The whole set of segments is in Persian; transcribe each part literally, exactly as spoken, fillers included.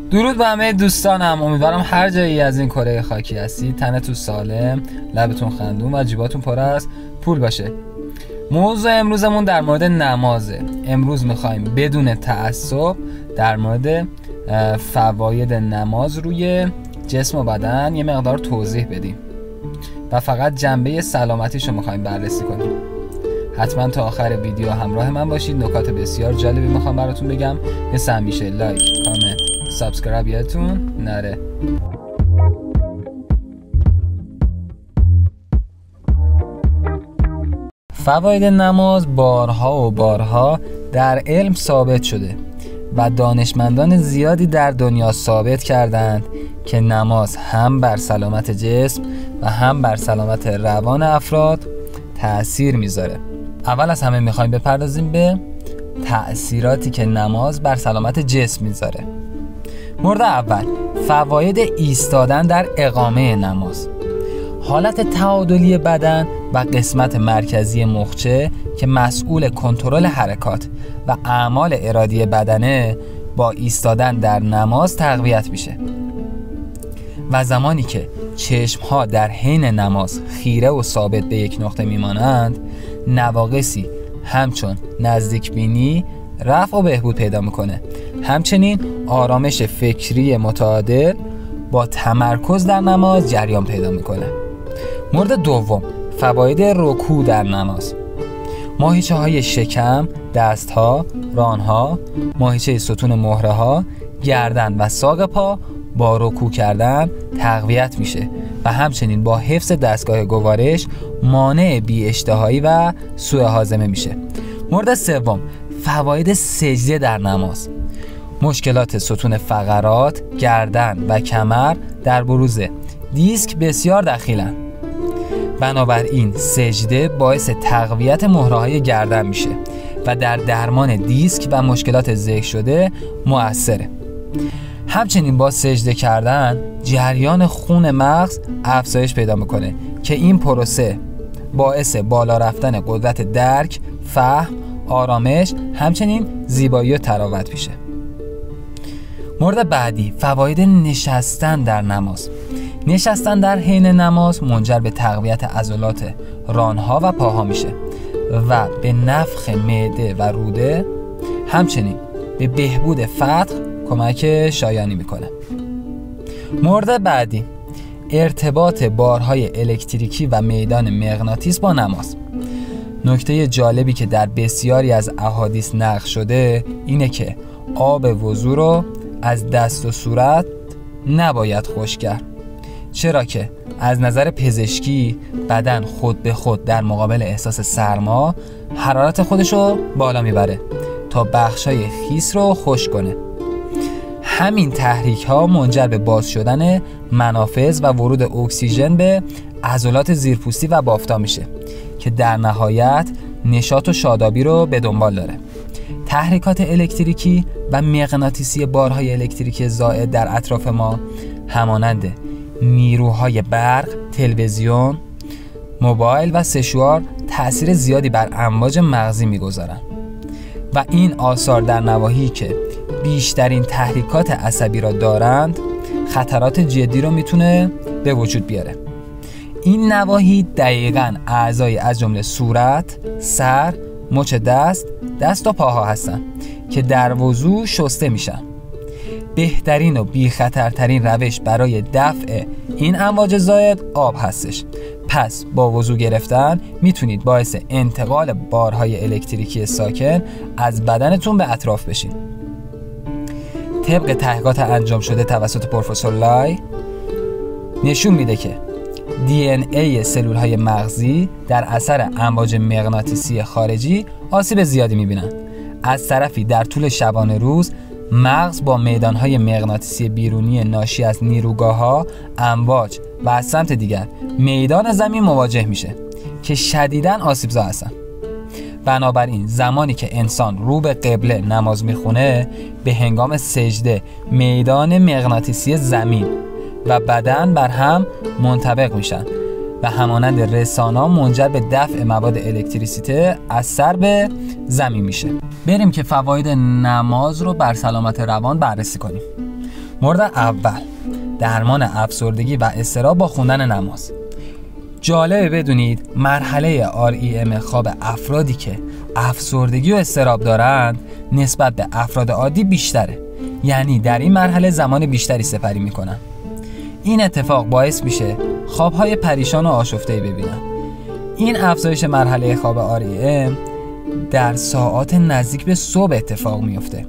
درود به همه دوستانم. امیدوارم هر جایی از این کره خاکی هستید تنتون سالم، لبتون خندون و جیباتون پر از پول باشه. موضوع امروزمون در مورد نمازه. امروز میخوایم بدون تعصب در مورد فواید نماز روی جسم و بدن یه مقدار توضیح بدیم و فقط جنبه سلامتیشو میخوایم بررسی کنیم. حتما تا آخر ویدیو همراه من باشید. نکات بسیار جالبی میخوام براتون بگم. مثل همیشه لایک، کامنت، سابسکرایب یادتون نره. فواید نماز بارها و بارها در علم ثابت شده و دانشمندان زیادی در دنیا ثابت کردند که نماز هم بر سلامت جسم و هم بر سلامت روان افراد تأثیر میذاره. اول از همه میخوایم بپردازیم به تأثیراتی که نماز بر سلامت جسم میذاره. مورد اول، فواید ایستادن در اقامه نماز. حالت تعادلی بدن و قسمت مرکزی مخچه که مسئول کنترل حرکات و اعمال ارادی بدنه با ایستادن در نماز تقویت میشه و زمانی که چشمها در حین نماز خیره و ثابت به یک نقطه میمانند، نواقصی همچون نزدیک بینی رفع و بهبود پیدا میکنه. همچنین آرامش فکری متعادل با تمرکز در نماز جریان پیدا میکنه. مورد دوم، فواید رکوع در نماز. ماهیچه های شکم، دست ها، ران ها، ماهیچه ستون مهره ها، گردن و ساق پا با رکوع کردن تقویت میشه و همچنین با حفظ دستگاه گوارش مانع بی اشتهایی و سوء هاضمه میشه. مورد سوم، فواید سجده در نماز. مشکلات ستون فقرات، گردن و کمر در بروز دیسک بسیار دخیلن. بنابراین سجده باعث تقویت مهره‌های گردن میشه و در درمان دیسک و مشکلات ذکر شده مؤثره. همچنین با سجده کردن جریان خون مغز افزایش پیدا میکنه که این پروسه باعث بالا رفتن قدرت درک، فهم، آرامش، همچنین زیبایی و تراوت میشه. مورد بعدی، فواید نشستن در نماز. نشستن در حین نماز منجر به تقویت عضلات رانها و پاها میشه و به نفخ معده و روده، همچنین به بهبود فتق کمک شایانی میکنه. مورد بعدی، ارتباط بارهای الکتریکی و میدان مغناطیس با نماز. نکته جالبی که در بسیاری از احادیث نقل شده اینه که آب وضو رو از دست و صورت نباید خشک کرد، چرا که از نظر پزشکی بدن خود به خود در مقابل احساس سرما حرارت خودش رو بالا میبره تا بخشای خیس رو خشک کنه. همین تحریک ها منجر به باز شدن منافذ و ورود اکسیژن به عضلات زیرپوستی و بافتا میشه که در نهایت نشاط و شادابی رو به دنبال داره. تحریکات الکتریکی و مغناطیسی بارهای الکتریکی زائد در اطراف ما همانند نیروهای برق، تلویزیون، موبایل و سشوار تأثیر زیادی بر امواج مغزی میگذارن و این آثار در نواحی که بیشترین تحریکات عصبی را دارند خطرات جدی رو میتونه به وجود بیاره. این نواحی دقیقاً اعضای از جمله صورت، سر، مچ دست، دست و پاها هستن که در وضو شسته میشن. بهترین و بی خطرترین روش برای دفع این امواج زائد آب هستش. پس با وضو گرفتن میتونید باعث انتقال بارهای الکتریکی ساکن از بدنتون به اطراف بشین. طبق تحقیقات انجام شده توسط پروفسور لای نشون میده که دی ان ای سلول های مغزی در اثر امواج مغناطیسی خارجی آسیب زیادی میبینن. از طرفی در طول شبانه روز مغز با میدانهای مغناطیسی بیرونی ناشی از نیروگاه‌ها، امواج و از سمت دیگر میدان زمین مواجه میشه که شدیداً آسیبزا هستن. بنابراین زمانی که انسان رو به قبله نماز میخونه، به هنگام سجده میدان مغناطیسی زمین و بدن بر هم منطبق میشن و همانند رسانا منجر به دفع مواد الکتریسیته از سر به زمین میشه. بریم که فواید نماز رو بر سلامت روان بررسی کنیم. مورد اول، درمان افسردگی و اضطراب با خوندن نماز. جالبه بدونید مرحله آر ای ام خواب افرادی که افسردگی و اضطراب دارند نسبت به افراد عادی بیشتره، یعنی در این مرحله زمان بیشتری سپری میکنن. این اتفاق باعث میشه خوابهای پریشان و آشفته‌ای ببینن. این افزایش مرحله خواب آر ای ام در ساعات نزدیک به صبح اتفاق میفته.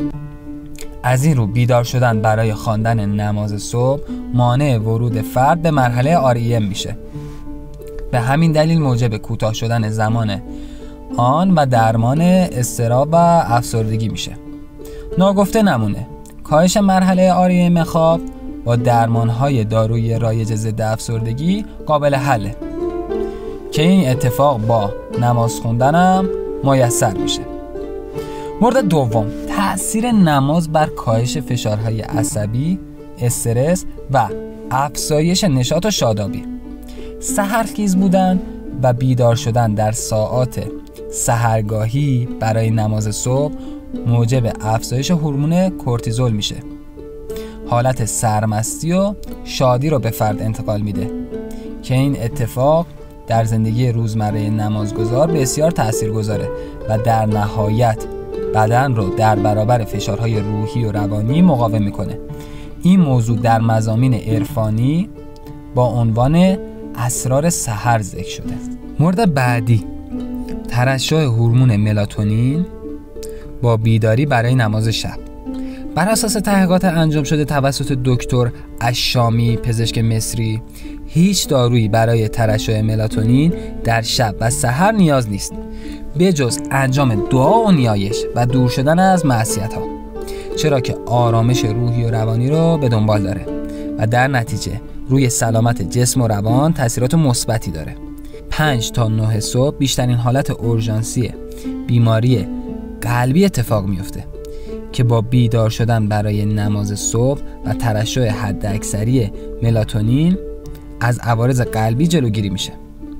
از این رو بیدار شدن برای خواندن نماز صبح مانع ورود فرد به مرحله آر ای ام میشه. به همین دلیل موجب کوتاه شدن زمان آن و درمان اضطراب و افسردگی میشه. ناگفته نمونه، کاهش مرحله آر ای ام خواب با درمانهای دارویی رایج ضد افسردگی قابل حله که این اتفاق با نماز خوندنم میسر میشه. مورد دوم، تأثیر نماز بر کاهش فشارهای عصبی، استرس و افزایش نشاط و شادابی. سحرخیز بودن و بیدار شدن در ساعات سحرگاهی برای نماز صبح موجب افزایش هورمون کورتیزول میشه. حالت سرمستی و شادی رو به فرد انتقال میده که این اتفاق در زندگی روزمره نمازگزار بسیار تاثیرگذاره و در نهایت بدن رو در برابر فشارهای روحی و روانی مقاوم میکنه. این موضوع در مضامین عرفانی با عنوان اسرار سحر ذکر شده. مورد بعدی، ترشح هورمون ملاتونین با بیداری برای نماز شب. بر اساس تحقیقات انجام شده توسط دکتر الشامی پزشک مصری، هیچ دارویی برای ترشح ملاتونین در شب و سحر نیاز نیست به جز انجام دعا و نیایش و دور شدن از معصیت‌ها، چرا که آرامش روحی و روانی رو به دنبال داره و در نتیجه روی سلامت جسم و روان تاثیرات مثبتی داره. پنج تا نه صبح بیشترین حالت اورژانسی بیماری قلبی اتفاق میفته که با بیدار شدن برای نماز صبح و ترشح حداکثری ملاتونین از عوارض قلبی جلوگیری میشه.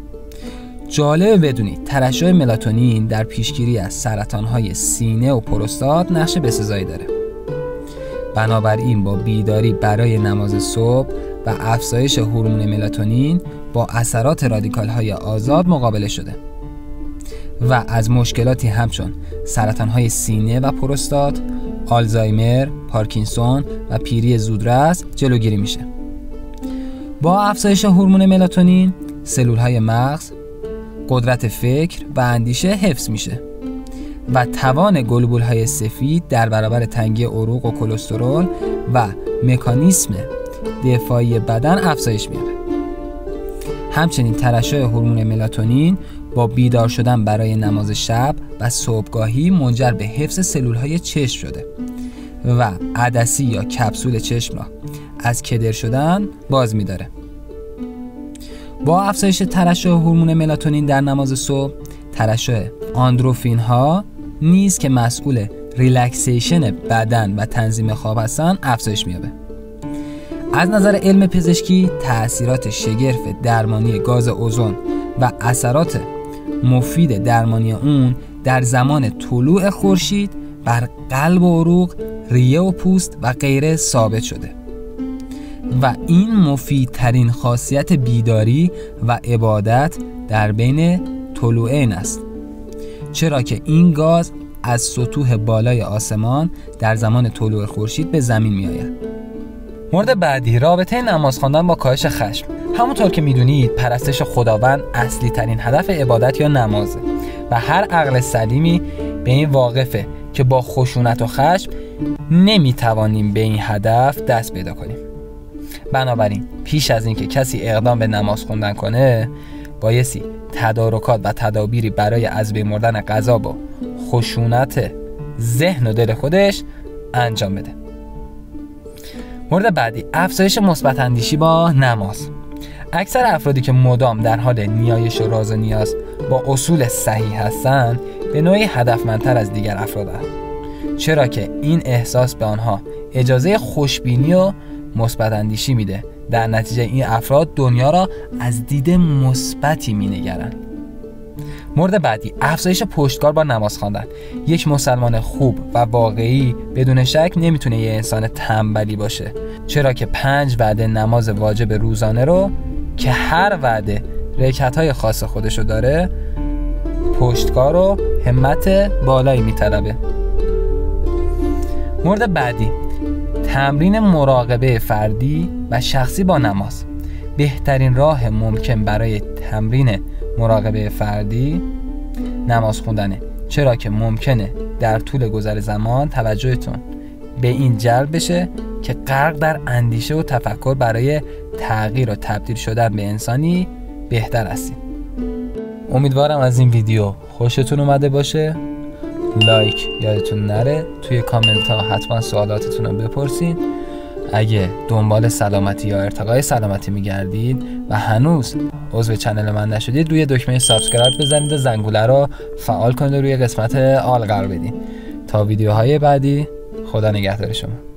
جالبه بدونید ترشح ملاتونین در پیشگیری از سرطان‌های سینه و پروستات نقش بسزایی داره. بنابراین با بیداری برای نماز صبح و افزایش هورمون ملاتونین با اثرات رادیکال‌های آزاد مقابله شده و از مشکلاتی همچون سرطان‌های سینه و پروستات، آلزایمر، پارکینسون و پیری زودرس جلوگیری میشه. با افزایش هورمون ملاتونین سلول‌های مغز قدرت فکر و اندیشه حفظ میشه و توان گلبول‌های سفید در برابر تنگی عروق و کلسترول و مکانیسم دفاعی بدن افزایش می‌یابد. همچنین ترشح هورمون ملاتونین با بیدار شدن برای نماز شب و صبحگاهی منجر به حفظ سلول‌های چشم شده و عدسی یا کپسول چشم را از کدر شدن باز می‌داره. با افزایش ترشح هورمون ملاتونین در نماز صبح، ترشح آندروفین ها نیز که مسئول ریلکسیشن بدن و تنظیم خواب هستند افزایش می‌یابه. از نظر علم پزشکی تأثیرات شگرف درمانی گاز اوزون و اثرات مفید درمانی اون در زمان طلوع خورشید بر قلب و عروق، ریه و پوست و غیره ثابت شده و این مفیدترین خاصیت بیداری و عبادت در بین طلوعین است، چرا که این گاز از سطوح بالای آسمان در زمان طلوع خورشید به زمین می آید. مورد بعدی، رابطه نماز خواندن با کاهش خشم. همونطور که میدونید پرستش خداوند اصلی ترین هدف عبادت یا نمازه و هر عقل سلیمی به این واقفه که با خشونت و خشم نمیتوانیم به این هدف دست پیدا کنیم. بنابراین پیش از اینکه کسی اقدام به نماز خوندن کنه بایستی تدارکات و تدابیری برای از بین بردن قضا با خشونت ذهن و دل خودش انجام بده. مورد بعدی، افزایش مثبت اندیشی با نماز. اکثر افرادی که مدام در حال نیایش و راز و نیاز با اصول صحیح هستند به نوعی هدفمندتر از دیگر افرادند، چرا که این احساس به آنها اجازه خوشبینی و مثبت اندیشی میده. در نتیجه این افراد دنیا را از دید مثبتی مینگرند. مورد بعدی، افزایش پشتکار با نماز خواندن. یک مسلمان خوب و واقعی بدون شک نمیتونه یه انسان تنبلی باشه، چرا که پنج وعده نماز واجب روزانه رو که هر وعده رکعت‌های خاص خودشو داره، پشتکار و همت بالایی میطلبه. مورد بعدی، تمرین مراقبه فردی و شخصی با نماز. بهترین راه ممکن برای تمرین مراقبه فردی نماز خوندنه، چرا که ممکنه در طول گذر زمان توجهتون به این جلب بشه که غرق در اندیشه و تفکر برای تغییر و تبدیل شدن به انسانی بهتر هستید. امیدوارم از این ویدیو خوشتون اومده باشه. لایک یادتون نره، توی کامنت ها حتما سوالاتتون رو بپرسین. اگه دنبال سلامتی یا ارتقای سلامتی میگردید و هنوز عضو چنل من نشدید، روی دکمه سابسکرایب بزنید و زنگوله رو فعال کنید و روی قسمت آل قرار بدید. تا ویدیوهای بعدی، خدا نگهدار شما.